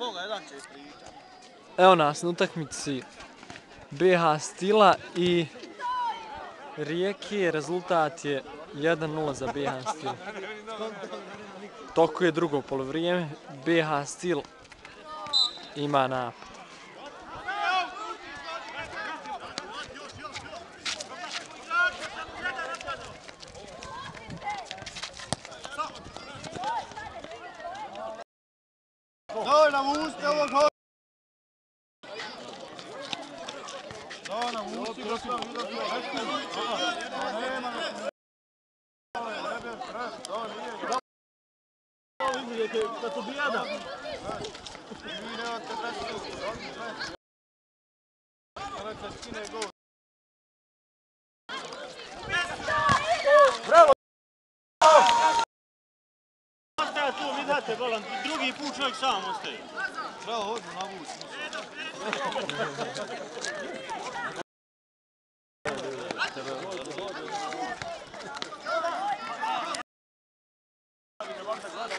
Evo nas na utakmici BH Stila i Rijeke. Rezultat je 1:0 za BH Stil. Toko je drugo polovrijeme. BH Stil ima napad. Bravo! Ostaje tu, vi date volan, drugi put čovjek sam ostaje. Bravo, hodu navući.